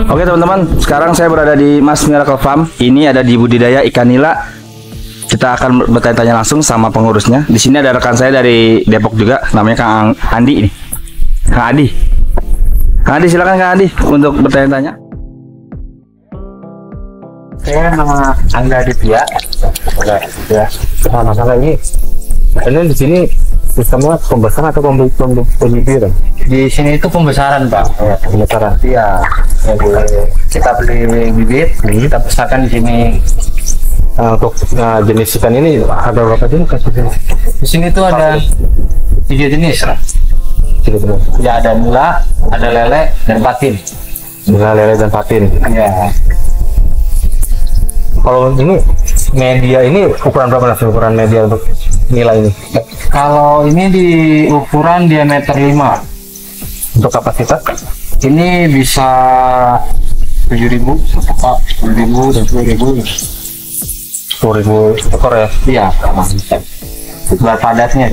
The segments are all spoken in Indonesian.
Oke teman-teman, sekarang saya berada di Mas Miracle Farm. Ini ada di budidaya ikan nila. Kita akan bertanya-tanya langsung sama pengurusnya. Di sini ada rekan saya dari Depok juga, namanya Kang Andi ini. Kang Adi. Kang Adi, silakan Kang Adi untuk bertanya-tanya. Saya nama Angga Aditya. Ya. Masalah ini di sini sistemnya pembesaran atau pembibiran? Di sini itu pembesaran, Pak. Ya, pembesaran. Iya. Kita beli bibit, kita besarkan di sini. Untuk jenis ikan ini ada berapa jenis? Di sini tuh ada 3 jenis. Ya, ada nila, ada lele, dan patin. Nila, lele, dan patin. Ya. Kalau ini media ini ukuran berapa nih? Ukuran media untuk nila ini? Kalau ini di ukuran diameter 5. Untuk kapasitas? Ini bisa 7.000, 10.000, dan 10.000. 10.000 ekor ya? Iya. Buat padatnya.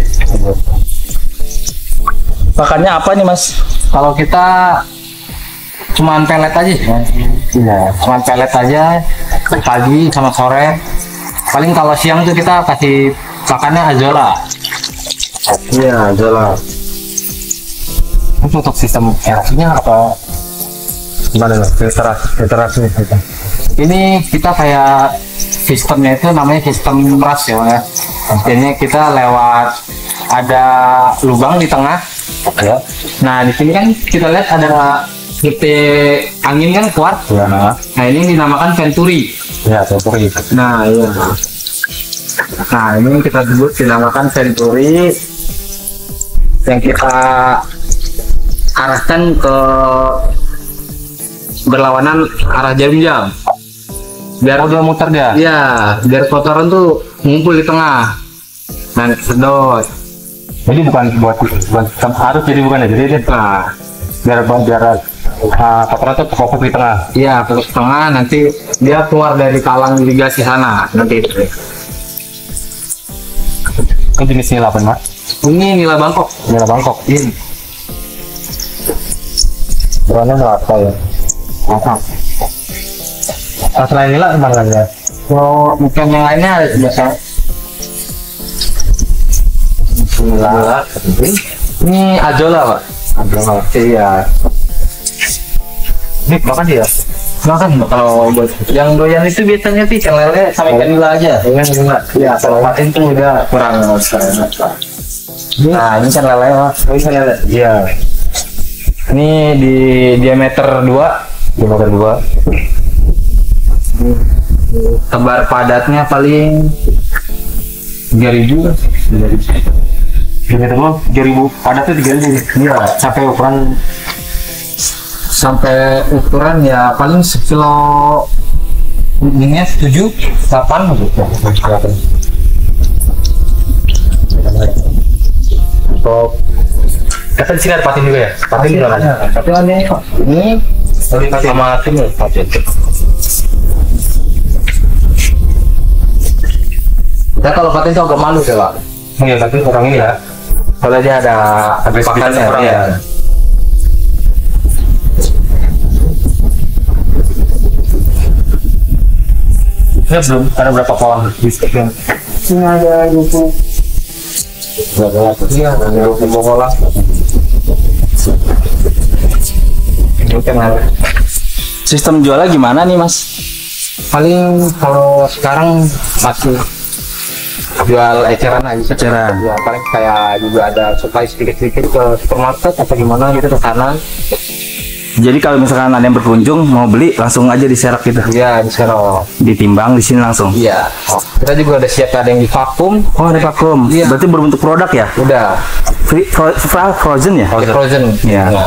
Pakannya apa nih Mas? Kalau kita cuman pelet aja. Iya. Cuman pelet aja pagi sama sore. Paling kalau siang tuh kita kasih pakannya azola. Iya, azola. Untuk sistem airnya apa? Gimana nih? Filtrasi. Ini kita kayak sistemnya itu namanya sistem ras ya. Jadinya kita lewat ada lubang di tengah. Ya. Nah di sini kan kita lihat ada titik angin kan kuat. Ya. Nah ini dinamakan venturi. Ya, venturi. Nah iya. Nah ini kita sebut dinamakan venturi yang kita arahkan ke berlawanan arah jarum jam. Biar udah muter dia. Iya, biar kotoran tuh ngumpul di tengah. Nah, sedot. Jadi bukan harus jadi bukan ya. Jadi dia biar kotoran tuh fokus di tengah. Iya, fokus di tengah, nanti dia keluar dari talang irigasi sana nanti. Ini jenis nila apa, Mas? Ini nila Bangkok. Nila Bangkok. Ini. Warnanya merata ya. Nah, selain nila gimana ya? Kalau mungkin yang lainnya biasa nila. Ini ajola, Pak. Ajola. Iya. Ini makan dia. Makan kalau buat yang doyan itu biasanya sih ikan lele sama ikan nila aja. Iya, kalau patin tuh udah kurang. Nah, ini ikan lele, Pak. Oh, ikan lele. Iya. Ini di diameter 2. Diameter 2. Tebar padatnya paling 3.000. 3.000 padatnya 3.000. Iya, sampai ukuran ya paling sekilo ininya 7, 8 gitu. Untuk kata sini ada patin juga ya? Patin juga ada. Tapi ini sama tim patin. Ya kalau patin itu agak malu ya Pak. Iya, tapi orang ini ya. Kalau dia ada pakannya ya. Ya belum ada berapa kolam di sekitar. Ini ada 20. Iya, ada 20 kolam. Sistem jualnya gimana nih Mas? Paling kalau sekarang masih jual eceran aja. Eceran. Ya paling kayak juga ada supply sedikit-sedikit ke supermarket atau gimana gitu ke sana. Jadi kalau misalkan ada yang berkunjung mau beli langsung aja diserok gitu. Iya, diserok. Ditimbang di sini langsung. Iya. Kita juga ada siap ada yang di vakum. Oh, ada vakum. Iya. Berarti berbentuk produk ya? Udah. Frozen ya? Frozen. Iya. Ya.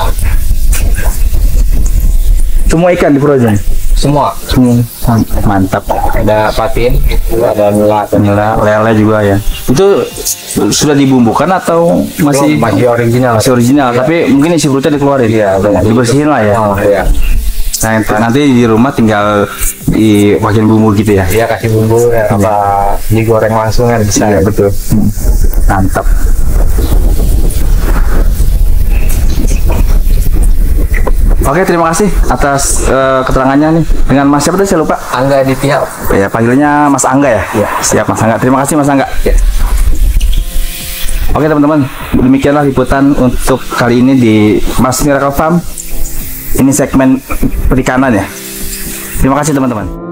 Semua ikan di frozen. Semua. Mantap. Ada patin, ada nila, lele juga ya. Itu sudah dibumbukan atau masih original? Masih original, ya. Tapi mungkin isi perutnya dikeluarin. Iya, dibersihin lah ya. Oh, iya. Nah, nanti di rumah tinggal dipakein bumbu gitu ya. Iya, kasih bumbu ya, apa digoreng langsung kan bisa. Iya, betul. Mantap. Oke, terima kasih atas keterangannya nih. Dengan Mas siapa tadi saya lupa? Angga Aditya. Ya, panggilannya Mas Angga ya? Iya. Siap Mas Angga. Terima kasih Mas Angga. Ya. Oke teman-teman, demikianlah liputan untuk kali ini di Mas Miracle Farm. Ini segmen perikanan ya. Terima kasih teman-teman.